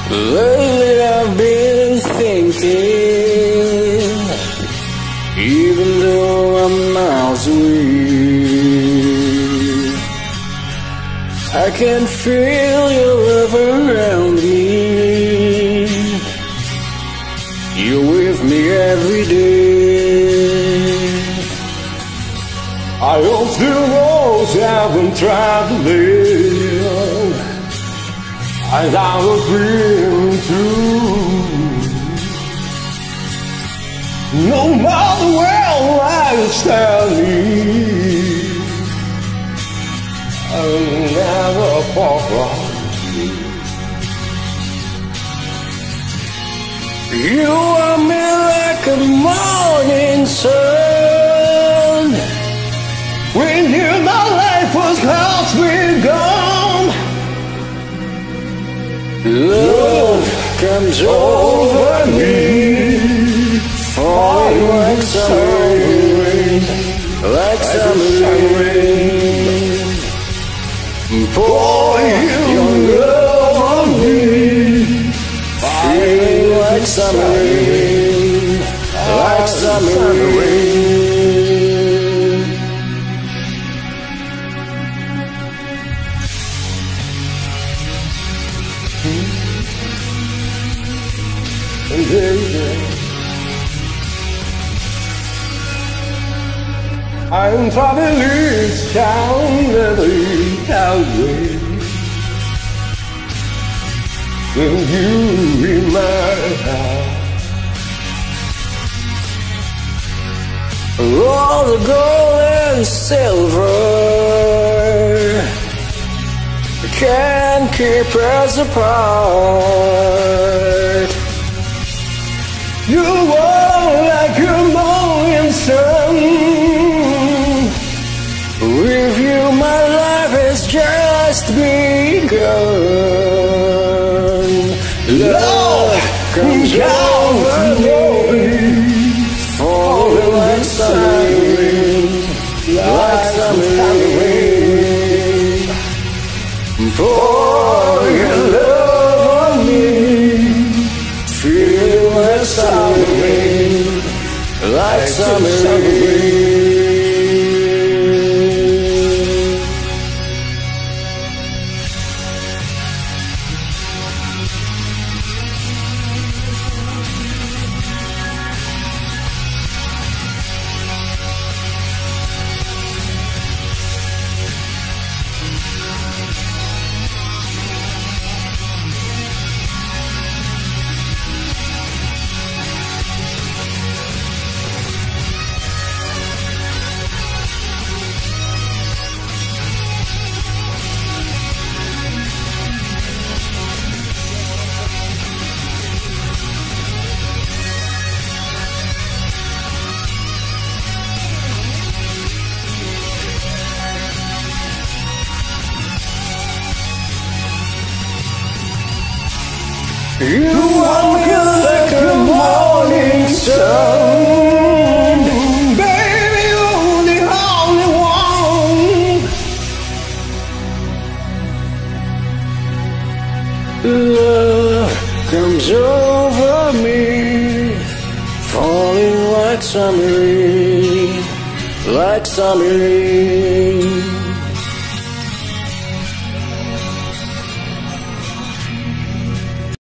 Lately I've been thinking, even though I'm miles away, I can feel your love around me. You're with me every day. I hope the roads I've been traveling, and I will bring through. No matter where I'm standing, I'll never fall from you. You are me like a morning sun. When you, my life was halfway gone. Love comes over me, falling like summer rain, like summer rain. Pour your love on me, feeling like summer rain, like summer rain. I'm traveling down every highway, and you in my house. All the gold and silver can't keep us apart. You are like a morning sun. With you my life has just begun. Love comes over me, falling like summer rain, like summer rain. Pour your love on me, feel like summer rain, like summer rain. You are me like a morning sun, baby, you're the only one. Love comes over me, falling like summer rain, like summer rain.